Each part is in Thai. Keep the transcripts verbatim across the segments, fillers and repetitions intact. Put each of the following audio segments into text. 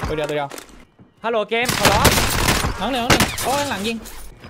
ตัวเดียวตัวเดียวฮัลโหลเกมขอร้องน้องหนึ่งน้องหนึ่งโอ้ยหลังยิง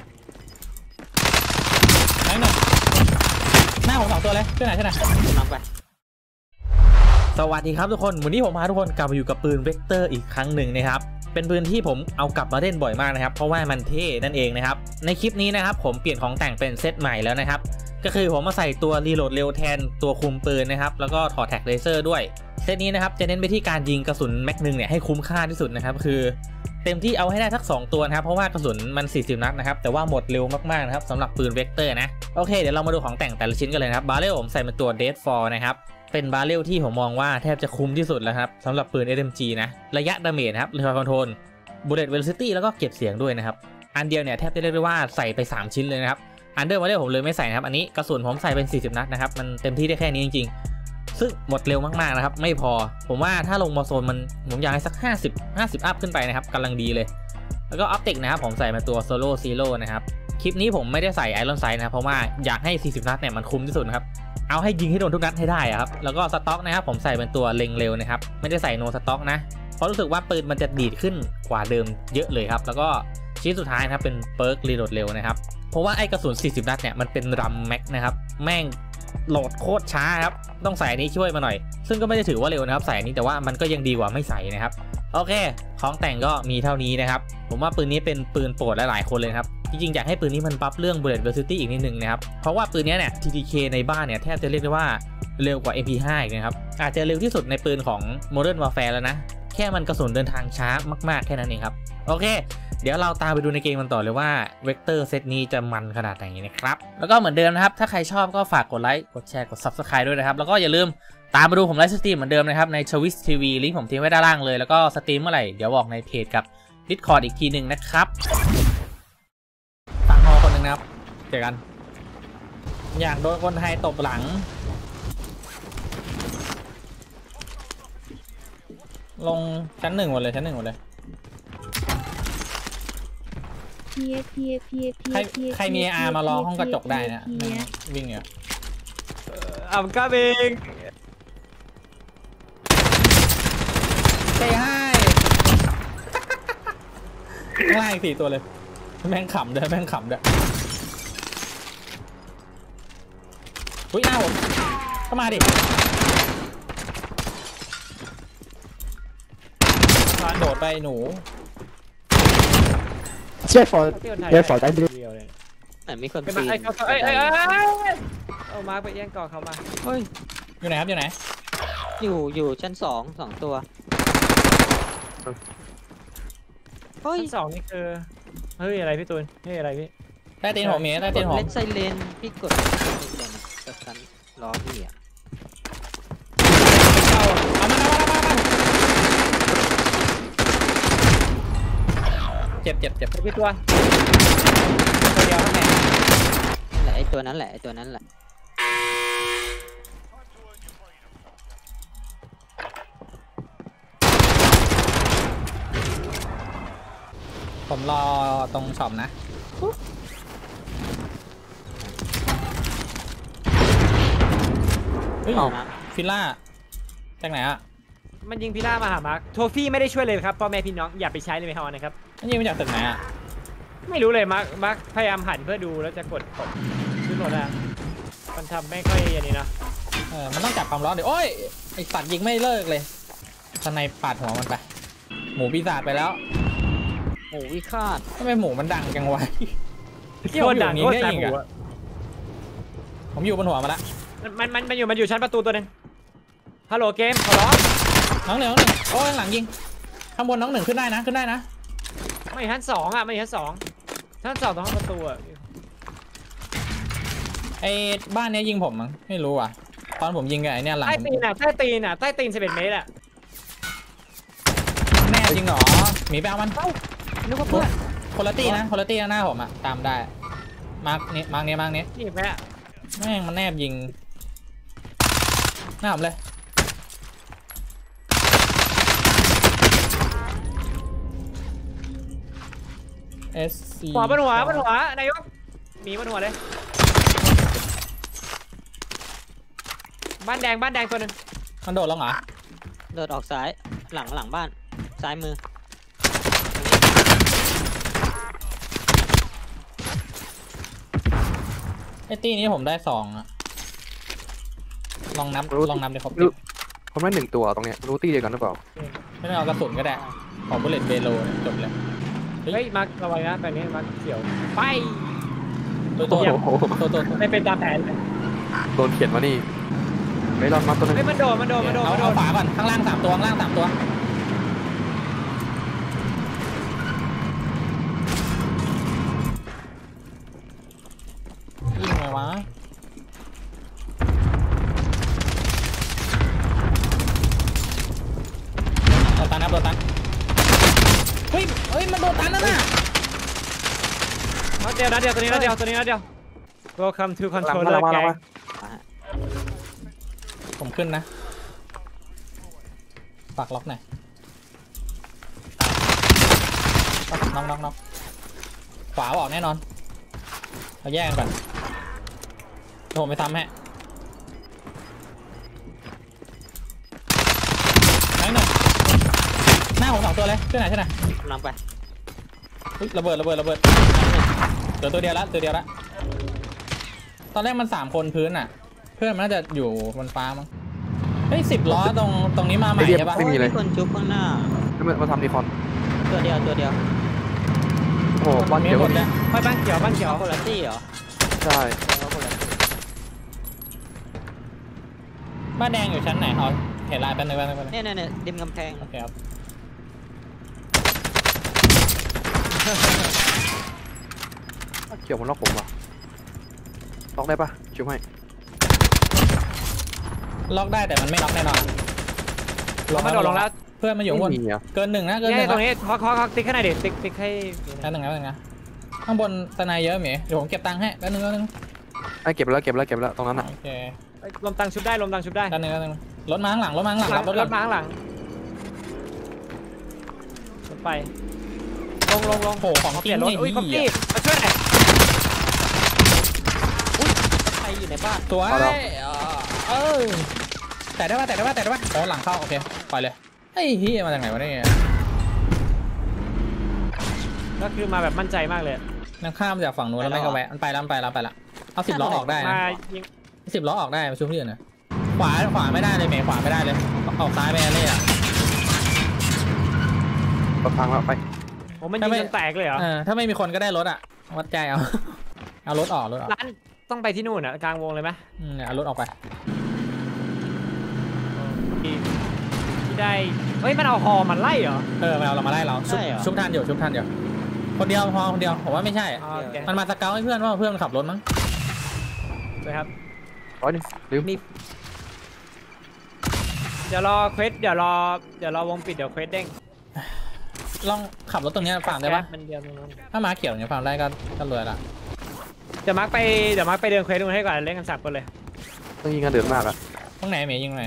ไหนหนึ่งหน้าผมสองตัวเลยช่วยหน่อยช่วยหน่อยนำไปสวัสดีครับทุกคนวันนี้ผมพาทุกคนกลับมาอยู่กับปืนเวกเตอร์อีกครั้งหนึ่งนะครับเป็นปืนที่ผมเอากลับมาเล่นบ่อยมากนะครับเพราะว่ามันเท่นั่นเองนะครับในคลิปนี้นะครับผมเปลี่ยนของแต่งเป็นเซตใหม่แล้วนะครับก็คือผมมาใส่ตัวรีโหลดเร็วแทนตัวคุมปืนนะครับแล้วก็ถอดแท็กเลเซอร์ด้วยเซตนี้นะครับจะเน้นไปที่การยิงกระสุนแม็กนึงเนี่ยให้คุ้มค่าที่สุดนะครับคือเต็มที่เอาให้ได้สักสองตัวนะครับเพราะว่ากระสุนมันสี่สิบนัดนะครับแต่ว่าหมดเร็วมากๆนะครับสำหรับปืนเวกเตอร์นะโอเคเดี๋ยวเรามาดูของแต่งแต่ละชิ้นกันเลยนะครับบาเรลผมใส่เป็นตัว Dead Fall นะครับเป็นบาเรลที่ผมมองว่าแทบจะคุ้มที่สุดแล้วครับสำหรับปืน เอส เอ็ม จี นะระยะดาเมจครับรีคอยล์คอนโทรลBullet Velocity แล้วก็เก็บเสียงด้วยนะครับอันเดียวเนี่ยแทบจะเรียกได้ว่าใส่ไปสามชิ้นเลยนะครับอันเดอร์มาเรลผมเลยไม่ใส่นะครับอันนี้กระสุนผมใส่เป็นสี่สิบนัดนะครับมันเต็มที่ได้แค่นี้จริงๆซึ่งหมดเร็วมากๆนะครับไม่พอผมว่าถ้าลงมาโซนมันผมอยากให้สักห้าสิบ ห้าสิบอัพขึ้นไปนะครับกำลังดีเลยแล้วก็ออปติกนะครับผมใส่มาตัวโซโล่ซีโร่นะครับคลิปนี้ผมไม่ได้ใส่ไอรอนไซด์นะครับเพราะว่าอยากให้สี่สิบนัดเนี่ยมันคุ้มที่สุดนะครับเอาให้ยิงให้โดนทุกนัดให้ได้ครับแล้วก็สต็อกนะครับผมใส่เป็นตัวเล็งเร็วนะครับไม่ได้ใส่โนสต็อกนะเพราะรู้สึกว่าปืนมันจะดีดขึ้นกว่าเดิมเยอะเลยครับแล้วก็ชิ้นสุดท้ายนะครับเป็นเปิร์กรีโหลดเร็วนะครับเพราะว่าไอ้กระสุนสี่สิบนัดเนี่ยมันเป็นรัมแม็กนะครับแม่งโหลดโคตรช้าครับต้องใส่นี้ช่วยมาหน่อยซึ่งก็ไม่ได้ถือว่าเร็วนะครับใส่นี้แต่ว่ามันก็ยังดีกว่าไม่ใส่นะครับโอเคของแต่งก็มีเท่านี้นะครับผมว่าปืนนี้เป็นปืนโปรดหลายๆคนเลยครับจริงๆอยากให้ปืนนี้มันบัฟเรื่อง Bullet Velocity อีกนิดนึงนะครับเพราะว่าปืนนี้เนี่ย ที ที เค ในบ้านเนี่ยแทบจะเรียกได้ว่าเร็วกว่า เอ็ม พี ห้า อีกนะครับอาจจะเร็วที่สุดในปืนของ Modern Warfare แล้วนะแค่มันกระสุนเดินทางช้ามากๆแค่นั้นเองครับโอเคเดี๋ยวเราตามไปดูในเกมกันต่อเลยว่าเวกเตอร์เซตนี้จะมันขนาดไหนนะครับแล้วก็เหมือนเดิมนะครับถ้าใครชอบก็ฝากกดไลค์กดแชร์กด ซับสไครบ์ ด้วยนะครับแล้วก็อย่าลืมตามมาดูผมไลฟ์สตรีมเหมือนเดิมนะครับใน Twitch ที วี ลิงก์ผมทิ้งไว้ด้านล่างเลยแล้วก็สตรีมเมื่อไหร่เดี๋ยวบอกในเพจกับ Discord อีกทีหนึ่งนะครับฝั่งฮอคนหนึ่งนะครับเจอกันอยากโดนคนไทยตบหลังลงชั้นหนึ่งหมดเลยชั้นหนึ่งหมดเลยใครใครมีอาร์มารอห้องกระจกได้นะวิ่งเนี่ยอ่ำกาเบงเตะให้ข้างล่างอีกสี่ตัวเลยแม่งขำด้วยแม่งขำด้วยอุ้ยหน้าผมเข้ามาดิโดดไปหนูเชื่อฟอร์เชื่อฟอร์ได้เดียวเลยแต่มีคนปีนไอ้เขาไอ้ไอ้เอามาไปแย่งก่อเขามาเฮ้ยอยู่ไหนครับอยู่ไหนอยู่อยู่ชั้นสองสองตัวเฮ้ยชั้นสองนี่คือเฮ้ยอะไรพี่ตูนเฮ้ยอะไรพี่ใต้ตีนหอมเมียใต้ตีนหอมเล่นไซเลนพี่กดกดชั้นล้อพี่อ่ะเอามาเอามาเอามาเจ็บเจ็บเจ็บพี่ตัวตัวเดียวนั่นแหละนั่นแหละไอตัวนั้นแหละไอตัวนั้นแหละผมรอตรงช็อปนะเฮ้ยฟิลล่าจากไหนอะมันยิงพิล่ามาหามาร์คโทฟี่ไม่ได้ช่วยเลยครับพ่อแม่พี่น้องอย่าไปใช้เลยไหมฮะนะครับมันยิงมาจากตึกไหนอะไม่รู้เลยมาร์คมาร์คพยายามหันเพื่อดูแล้วจะกดกดขึ้นหมดแล้วมันทำไม่ค่อยอย่างนี้นะเออมันต้องจับความร้อนเดี๋ยวโอ้ยไอสัตว์ยิงไม่เลิกเลยทนายปาดหัวมันไปหมูปีศาจไปแล้วหมูวิฆาตทำไมหมูมันดังจังวะเกี่ยวดังนี้ได้ยังไงผมอยู่บนหัวมาละมันมันมันอยู่มันอยู่ชั้นประตูตัวนึงฮัลโหลเกมขอร้องน้องหนึ่งน้องหนึ่งโอ้ยหลังยิงข้างบนน้องหนึ่งขึ้นได้นะขึ้นได้นะไม่ชั้นสองอ่ะไม่ชั้นสองชั้นสองตรงห้องประตูอ่ะไอ้บ้านนี้ยิงผมมั้งไม่รู้อ่ะตอนผมยิงไงเนี่ยหลังใต้ตีนอ่ะใต้ตีนอ่ะใต้ตีนสิบเอ็ดเมตรอ่ะแน่จริงเหรอหมีแปลมันนึกว่าเพื่อนคนละตีนะคนละตีหน้าผมอ่ะตามได้มาร์กนี้มาร์กนี้มาร์กนี้นี่แม่แม่งมันแนบยิงหน้าผมเลยเอสซีหัวบนหัวบนหัวนายกมีบนหัวเลยบ้านแดงบ้านแดงตัวนึงมันโดดแล้วเหรอโดดออกซ้ายหลังหลังบ้านซ้ายมือไอ้ตีนี้ผมได้สองอะลองนับลองนับเลยครับผมได้หนึ่งตัวตรงเนี้ยรู้ตีเดียวกันหรือเปล่าไม่ต้องเอากระสุนก็ได้ขอบุลเลตเบโลจบเลยเฮ้ยมาร์คระวังนะแบบนี้มาร์คเขียวไปตัวตัวโอ้โหตัวตัวไม่เป็นตามแผนเลยโดนเขียนมานี่ไม่รอดมาตัวนึงเฮ้ยมันโดนมันโดนมันโดนเอามันโดเอานฝาก่อนข้างล่างสามตัวข้างล่างสามตัวยิงไงวะโดนตันครับโดนตันเฮ้ยเฮ้ยมันโดนตันแล้วน่ะนัดเดียวนัดเดียวตัวนี้นัดเดียวตัวนี้นัดเดียว Welcome to หลัง controller มาหลังมาหลัง gang มาผมขึ้นนะฝากล็อกหน่อยน็อกน็อกน็อกขวาออกแน่นอนเราแยกกันก่อนเดี๋ยวผมไปทำให้ไหนหนึ่งหน้าผมสองตัวเลยช่วยหน่อยช่วยหน่อยกำลังไปอุ๊ยระเบิดระเบิดระเบิดเหลือตัวเดียวละตัวเดียวละตอนแรกมันสามคนพื้นอ่ะ เพื่อนมันน่าจะอยู่บนฟ้ามั้งเฮ้ยสิบล้อตรงตรงนี้มาใหม่ใช่ปะโอ้ยมีคนชุบข้างหน้าแล้วมันมาทำดีคอนตัวเดียวตัวเดียวโอ้โหบอลมีเขียวหมดเลยไปบ้านเขียวบ้านเขียวเอาคนละตี้เหรอใช่เอาคนละตี้บ้านแดงอยู่ชั้นไหนเอาเห็นลายแป๊บนึงแป๊บนึงแป๊บนึงเนี่ยเนี่ยเนี่ยริมกำแพงโอเคครับเขียวมันล็อกผมว่ะล็อกได้ปะช่วยให้ล็อกได้แต่มันไม่ล็อกแน่นอนลงมาโดดลงแล้วเพื่อนมาอยู่ข้างบนไม่มีอ่ะเกินหนึ่งนะเกินหเนี่นึ่ยงตรงนี้ขอขอขอติ๊กให้หน่อยดิติ๊กติ๊กให้แป๊บนึงนะแป๊บนึงนะข้างบนตะนายเยอะเหมีเดี๋ยวผมเก็บตังค์ให้แป๊บนึงแป๊บนึงไอ้เก็บแล้วเก็บแล้วเก็บแล้วตรงนั้นอ่ะโอเคลมตังชุบได้ลมตังชุบได้แป๊บนึงแป๊บนึงรถมาข้างหลังรถมาข้างหลังรับรถรก่อนถมาข้างหลังรถไปลงลงลงโอ้โหของเปกิลี่ยนนรถนี่อุ้ยคอมเหี้ปี้ยมาช่วยหน่อยใครอยู่ในบ้านสวยเออแต่ได้ป่ะแต่ได้ป่ะแต่ได้ป่ะโอ้หลังเข้าโอเคปล่อยเลยไอ้เฮียมาจากไหนวะเนี่ยก็คือมาแบบมั่นใจมากเลยนั่งข้ามจากฝั่งนู้นแล้วไม่ก็แวะมันไปแล้วมันไปแล้วไปแล้วเอาสิบล้อออกได้นะมายิงสิบล้อออกได้มาช่วยที่อื่นนะขวาขวาไม่ได้เลยเมย์ขวาไม่ได้เลยออกซ้ายไปเลยอ่ะประพังแล้วไปผมมันยิงจนแตกเลยเหรอเออถ้าไม่มีคนก็ได้รถอ่ะวัดใจเอา เอารถออกรถออกร้านต้องไปที่นู่นอ่ะกลางวงเลยไหมอืมเนี่ยเอารถออกไปที่ที่ได้เฮ้ยมันเอาฮอมันไล่เหรอเออมาเอาเรามาไล่เราชุบชุบทันเดี๋ยวชุบทันเดี๋ยวคนเดียวพอคนเดียวผมว่าไม่ใช่อ๋อโอเคมันมาสเกลให้เพื่อนว่าเพื่อนมันขับรถมั้งเลยครับร้อยหนึงลืมเดี๋ยวรอเควสเดี๋ยวรอเดี๋ยวรอวงปิดเดี๋ยวเควสเด้งลองขับรถตรงเนี้ยฟาร์มได้ปะมันเดียวตรงนั้นถ้ามาเขียวเนี่ยฟาร์มได้ก็ก็รวยละเดี๋ยวมาร์คไปเดี๋ยวมาร์คไปเดินเควสตรงนี้ให้ก่อนเล่นกันสามคนเลยต้องยิงกันเดือดมากอ่ะตรงไหนเมย์ยิงตรงไหน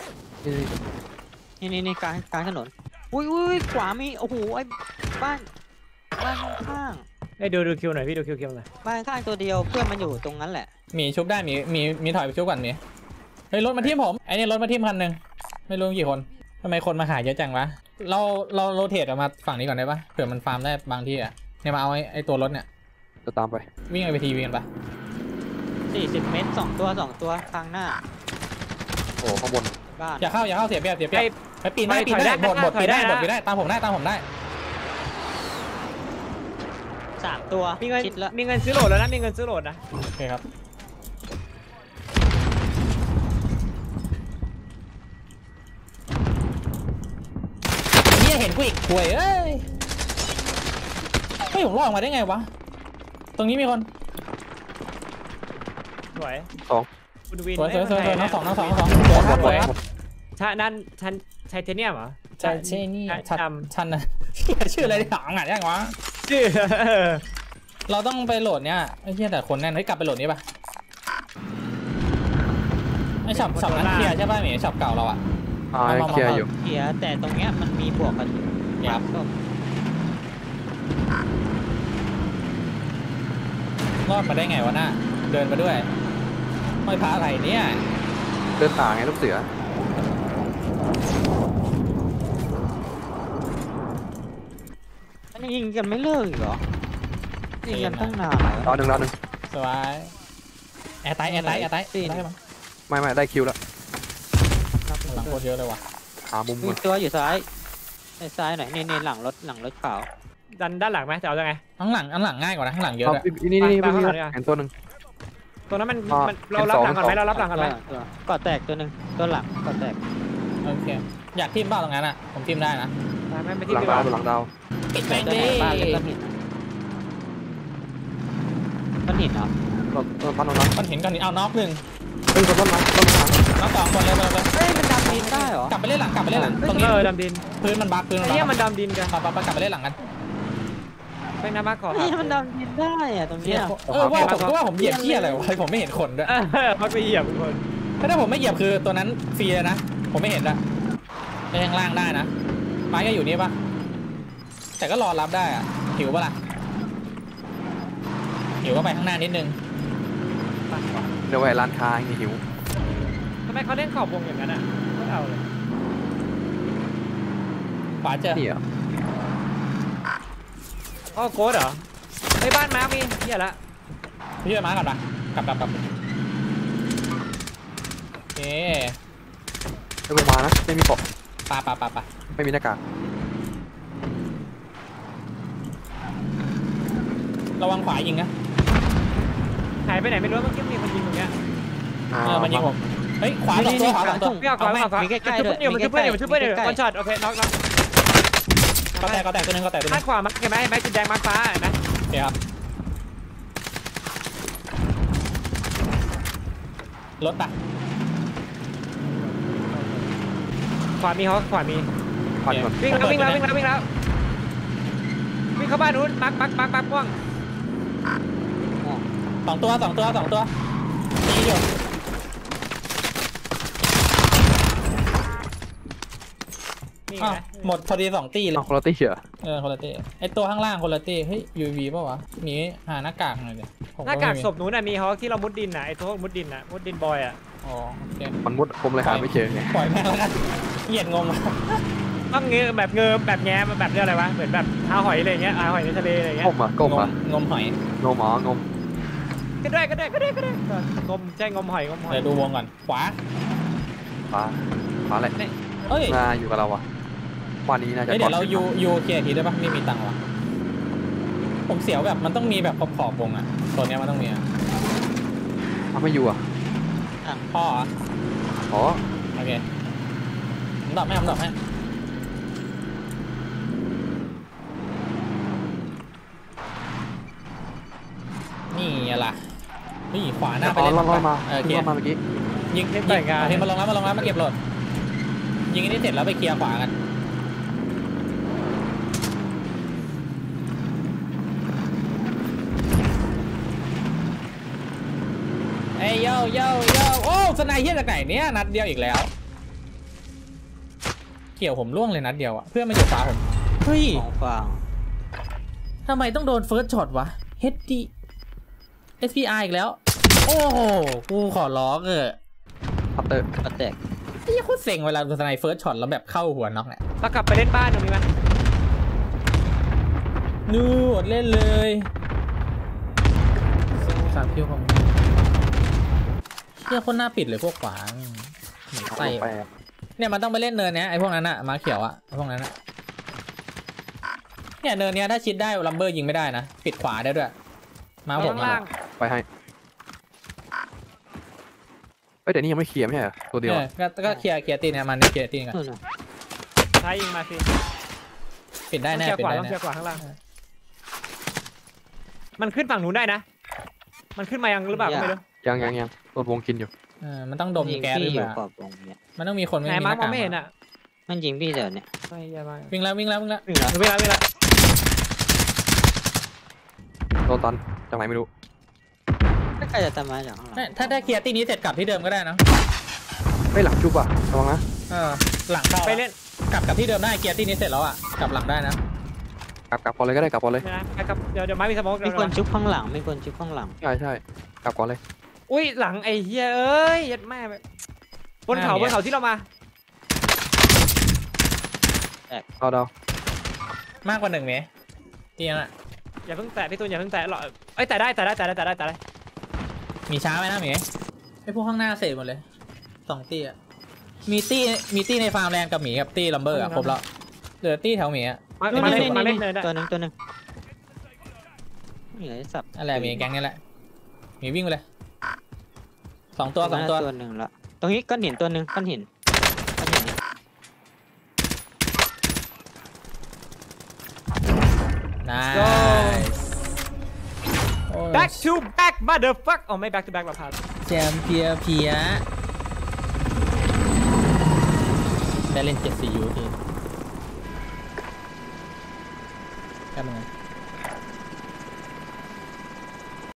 นี่นี่นี่นี่กลางกลางถนนอุ้ยอุ้ยขวามีโอ้โหไอ้บ้านบ้านข้างเอ้ยดูดูคิวหน่อยพี่ดูคิวคิวหน่อยบ้านข้างตัวเดียวเพื่อนมันอยู่ตรงนั้นแหละหมีชุบได้หมีหมีหมีถอยไปชุบก่อนหมีเฮ้ยรถมาทิ่มผมไอ้นี่รถมาทิ่มคันหนึ่งไม่รู้กี่คนทำไมคนมาหาเยอะจังวะเราเราโรเทตออกมาฝั่งนี้ก่อนได้ปะเผื่อมันฟาร์มได้บางที่อ่ะเนี่ยมาเอาไอ้ไอ้ตัวรถเนี่ยจะตามไปวิ่งไปทีวีกันปะสี่สิบเมตรสองตัวสองตัวทางหน้าโอ้ข้างบนบ้านอย่าเข้าอย่าเข้าเสียเปรียบเสียเปรีไอ้ยบไปปีนได้ปีนได้บดบดปีนได้บดปีนได้ตามผมได้ตามผมได้สามตัวมีเงินชิดละมีเงินซื้อโหลดแล้วนะมีเงินซื้อโหลดนะโอเคครับเนี่ยเห็นกูอีกห่วยเอ้ยเฮ้ยผมรอดออกมาได้ไงวะตรงนี้มีคนสวยสองคุณวินสวยสวยสวยสวยน้องสองน้องสองน้องสองหมสวยดครับหสมวยดครับหมดถ้านั่นชันไทเทเนียมเหรอใช่ใช่นี่ใช่ชันจชันนะ ชื่ออะไรที่หางอ่ะยังวะชื่อเราต้องไปโหลดเนี่ยไอ้เหี้ยแต่คนแน่นเฮ้ยกลับไปโหลดนี้ป่ะไอ้ช็อปช็อปนั้นเคลียร์ใช่ป่ะหมีช็อปเก่าเราอ่ะอ่ายังเคลียร์อยู่เขียแต่ตรงเนี้ยมันมีบวกกันอยู่ครับก็รอดมาได้ไงวะน่าเดินมาด้วยห้อยพระอะไรเนี่ยเดินต่างไงลูกเสือยังยิงกันไม่เลิกอีกเหรอยิงกันตั้งนานแล้วดาวหนึ่งดาวหนึ่งสบายแอร์ไตแอร์ไตแอร์ไตได้มั้งไม่ไม่ได้คิวแล้วหลังโคตรเยอะเลยว่ะหามุมมีก่อนตัวอยู่ซ้ายในซ้ายหน่อยนี่ๆหลังรถหลังรถขาวดันด้านหลังไหมจะเอายังไงข้างหลังข้างหลังง่ายกว่านะข้างหลังเยอะเอาเลยนี่นี่นี่ไปไม่ไปมีข้างหลังดีกว่าเห็นตัวหนึ่งตรงนั้นมันอ่ามันเรารับหลังก่อนไหมเห็นสองเรารับหลังก่อนไหมตัวก่อแตกตัวหนึ่งตัวหลังก่อแตกโอเคอยากทิมเปล่าตรงนั้นอ่ะผมทิมได้นะไม่ไม่ที่หลังดีกดาว่าวหลังดาวปิดแม่งตัวดิไหนบ้านเล็กก้อนหินก้อนหินเหรอต้นต้นต้นนั้นมันเห็นก่อนนี่เอาน็อกหนึ่งเฮ้ยต้นต้นนั้นต้นนั้นน็อกสองคนเลยเลยเลยเฮ้ยมันดำดินได้เหรอกลับไปเล่นหลังกลับไปเล่นหลังตรงนี้เออดำดินพื้นมันบักพื้นมันไอ้บัเนี่ยกมันดำดินกันปะปะปะกลับไปเล่นหลังกันไปน้ำมาขอเฮ้ยมันดำดินได้อะตรงเนี้ยเออว่าผมก็ว่าผมเหยียบเที่ยอะไรวะผมไม่เห็นคนด้วยเออพักไปเหยียบทุกคนถ้าผมไม่เหยียบคือตัวนั้นฟรีเลยนะผมไม่เห็นอะไปข้างล่างได้นะไม้ก็อยู่นี่ปะแต่ก็รอรับได้อะหิวปะล่ะหิวก็ไปข้างหน้านิดนึงเดี๋ยวไปร้านค้าอย่างนี้หิวทำไมเขาเล่นขอบวงอย่างนั้นอ่ะไม่เอาเลยขวาเจอนี่เหรออ๋อโกดเหรอไอ้บ้านมาร์คมีเหี้ยละพี่ช่วยม้าก่อนปะกลับกลับกลับโอเคไม่ลงมานะไม่มีปกปะปะปะปะไม่มีหน้ากากระวังขวายิงนะหายไปไหนไม่รู้เมื่อกี้มีคนยิงตรงเนี้ยเออมันยิงผมเฮ้ยขวาสองตัวขวาสองตัวไม่เอาขวาไม่เอาขวามีใกล้ๆด้วยมันคือเพื่อนอยู่มันคือเพื่อนอยู่มันคือเพื่อนอยู่วันช็อตโอเคน็อกน็อกก็แตกก็แตกตัวนึงก็แตกตัวนึด้าง นขวามาเห็นไหมเห็นไหมจุดแดงมาร์คฟ้าเห็นไหมโอเคครับรถปะขวามีเขาขวามีพันก่อนวิ่งแล้ววิ่งแล้ววิ่งแล้ววิ่งแล้ววิ่งเข้าบ้านนู้นมาร์คมาร์คมาร์คมาร์คม่วงสองตัวสองตัวสองตัวตีอยู่นี่อ้าวไงหมดพอดีสองตีเลยเอาคุณตี้เหรอเออคนละตีไอตัวข้างล่างคนละตีเฮ้ยยูวีป่าวะหนีหาหน้ากากหน่อยเดี๋ยวผมหน้ากากไม่มีศพนู้นน่ะมีเขาที่เรามุดดินน่ะไอ้ตัวมุดดินน่ะมุดดินบอยอ่ะอ๋อโอเคมันมุดผมเลยหาไม่เจอไงปล่อยแม่งแล้วกันเหยียดงงอะต้องเงือแบบเงือแบบแง้มแบบเรียกอะไรวะเหมือนแบบหาหอยอะไรเงี้ยหาหอยในทะเลอะไรเงี้ยก้มอ่ะก้มงมอ่ะงมหอยงมหมองมก็ได้ก็ได้ก็ได้ก็ได้งมใช่งมหอยงมหอยเดี๋ยวดูวงก่อนขวาฟ้าฟ้าอะไรเอ้ยน่าอยู่กับเราอ่ะวันนี้น่าจะเฮ้ยเดี๋ยวเรายูยูเคลียร์ทีได้ปะไม่มีตังค์วะผมเสียวแบบมันต้องมีแบบขอบขอบวงอะตัวเนี้ยมันต้องมีอะทำไม่อยู่อ่ะพ่อเหรออ๋อโอเคผมตอบให้ผมตอบให้นี่อะไรนี่ขวาหน้าไปอ๋อเล่นลอยมาเออขึ้เกียนร์มาเมื่อกี้ยิงยิงเอาเทมมาลงแล้วมาลงแล้วมาเก็บโหลดยิงอันนี้เสร็จแล้วไปเคลียร์ขวากันเอ้ยโยโยโยโอ้สไนเฮียจากไหนเนี่ยนัดเดียวอีกแล้วเกี่ยวผมล่วงเลยนัดเดียวอะเพื่อนมันอยู่ฟ้าผมเฮ้ยของฟางทำไมต้องโดนเฟิร์สช็อตวะ เอช ดี เอส พี อาร์ อีกแล้ว โอ้โหกูขอร้องเออพัตเตอร์ก่อแตกไอ้เหี้ยโคตรเซ็งเวลาโดนสไนเฟิร์สช็อตแล้วแบบเข้าหัวน็อกเนี่ยเรากลับไปเล่นบ้านตรงนี้ไหมนู่อดเล่นเลยสามคิวของเชี่ยคนหน้าปิดเลยพวกขวาใส่ไปเนี่ยมันต้องไปเล่นเนินเนี้ยไอ้พวกนั้นอะมาเขียวอะไอ้พวกนั้นอะเนี่ยเนินเนี้ยถ้าชิดได้ลัมเบอร์ยิงไม่ได้นะปิดขวาได้ด้วยมาผมข้างล่างไปให้เอ้ยแต่นี่ยังไม่เคลียร์ไม่ใช่เหรอตัวเดียวเออก็ก็เคลียร์เคลียร์ตีเนี่ยมันเนี่ยเคลียร์ตีกันนู่นน่ะซ้ายยิงมาสิปิดได้ต้องแน่เคลียร์ปิดขวาได้ต้องเคลีแน่ยร์ขวาข้างล่างมันขึ้นฝั่งนู้นได้นะมันขึ้นมายังหรือเปล่าก็ไม่รู้ยังยังยังตัววงกินอยู่เออมันต้องดมยิงแก๊สหพี่รืออเปยู่ล่าขอบวงเนี่ยมันต้องมีคนไม่ไหนมีหมาน้าร์คมองกากไม่เห็นอ่ะมันยิงพี่เดี๋ยวเนี่ยไม่เหี้ยมากวิ่งแล้ววิ่งแล้ววิ่งแล้ววิ่งแล้ววิ่งแล้ววิ่งแล้วโดนตันจากไหนไม่รู้ถ้าใครจะตามมาจากข้างหลังไม่ถ้าได้เคลียร์ตีนี้เสร็จกลับที่เดิมก็ได้นะไม่หลังชุบอ่ะระวังนะเออหลังเข้าไปเล่นกลับกับที่เดิมได้เคลียร์ตีนี้เสร็จแล้วอ่ะกลับหลังได้นะกลับกลับก่อนเลยก็ได้กลับก่อนเลยไม่นะไปกับเดี๋ยวเดี๋ยวไม้มีสโมกมีคนชุบข้างหลังมีคนชุบข้างหลังใช่ใช่กลับก่อนเลยอุ้ยหลังไอ้เหี้ยเอ้ยยัดแม่ไปบนเขาบนเขาที่เรามาเอาดาวมากกว่าหนึ่งไหมตีนั่นแหละอย่าเพิ่งแตะพี่ตูนอย่าเพิ่งแตะหรอกเอ้ยแตะได้แตะได้แตะได้แตะได้แตะได้มีช้าไหมนะหมีไอพวกข้างหน้าเสร็จหมดเลยสองตีอะมีตี้มีตี้ในฟาร์มแลนด์กับหมีกับตี้ลัมเบอร์อะครบแล้วเหลือตี้แถวหมีอะมานู่นมานี่เล่นมานี่เล่นเลยได้ตัวหนึงตัวหนึงนี่ไงสับนั่นแหละหมีแก๊งนี่แหละหมีวิ่งไปเลยสองตัวสองตัวตัวหนึ่งละตรงนี้ก้อนหินตัวหนึ่งก้อนหินก้อนหินนี่นาย back to back motherfuck อ๋อไม่ back to back แบบพาแจมเพียเพียได้เล่นเจ็ดสี่ยูทีแค่มึง